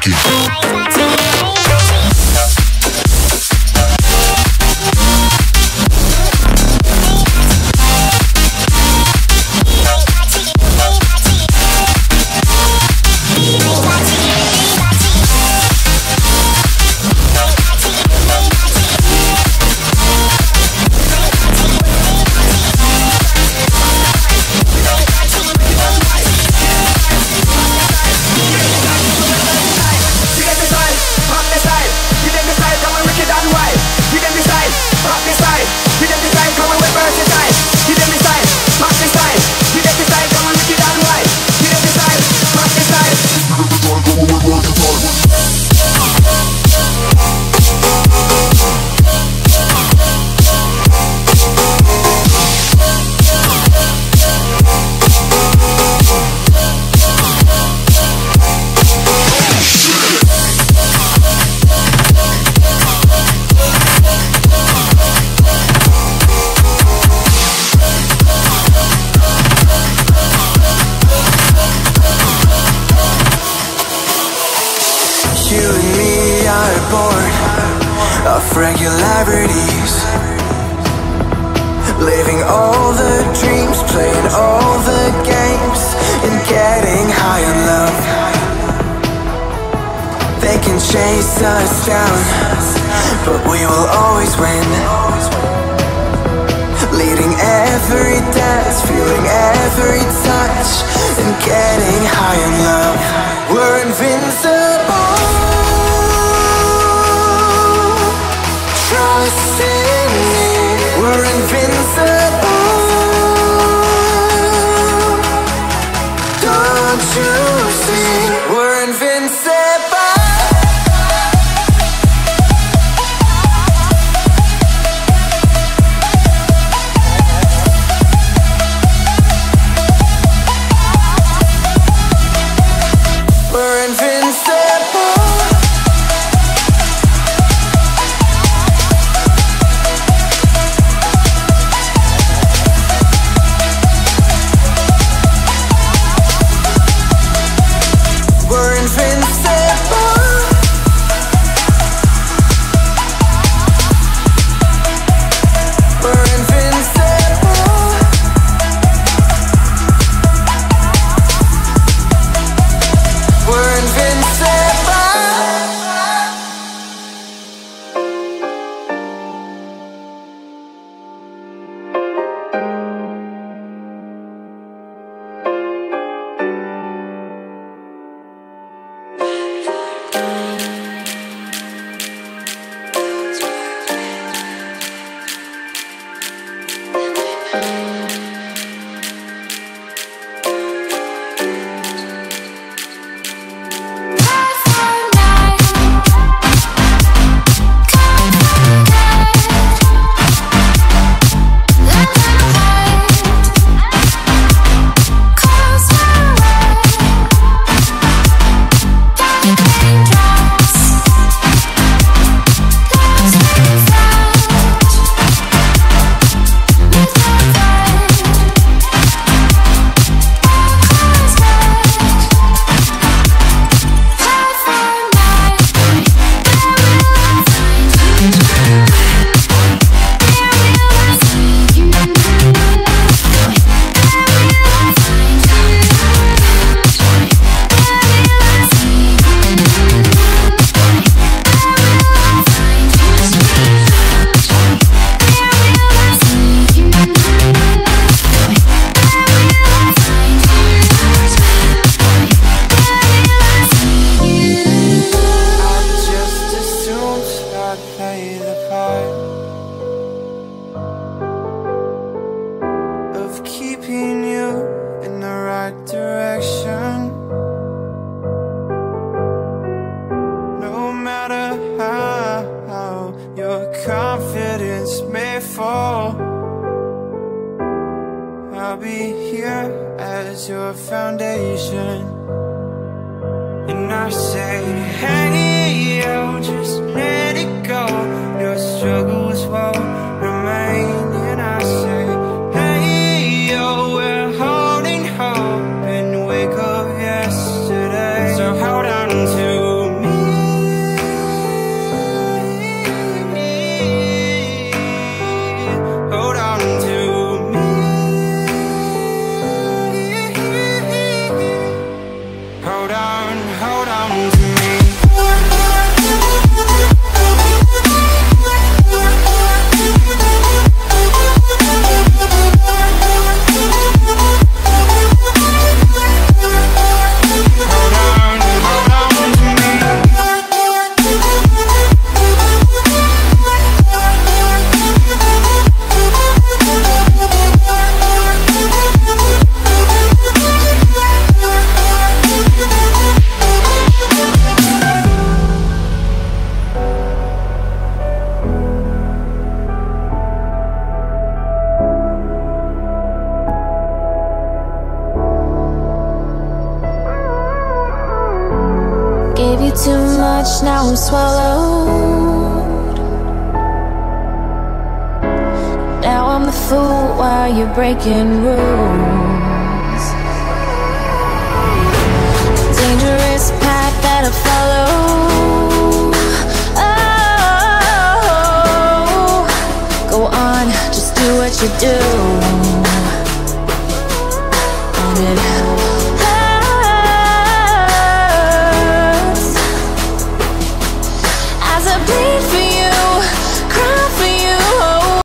Regularities, living all the dreams, playing all the games, and getting high on love. They can chase us down, but we will always win. Leading every dance, feeling every touch, and getting high on love. We're invincible. Trust in me, we're invincible. Don't you see, we're invincible. We're invincible. confidence may fall, I'll be here as your foundation. And I say, hey, yo, just let it go. Your struggles won't remain. And I say, hey, yo, we're holding hope and wake up yesterday. So hold on to me. too much, now I'm swallowed. Now I'm the fool while you're breaking rules. Dangerous path that I follow. Oh, go on, just do what you do. Own it.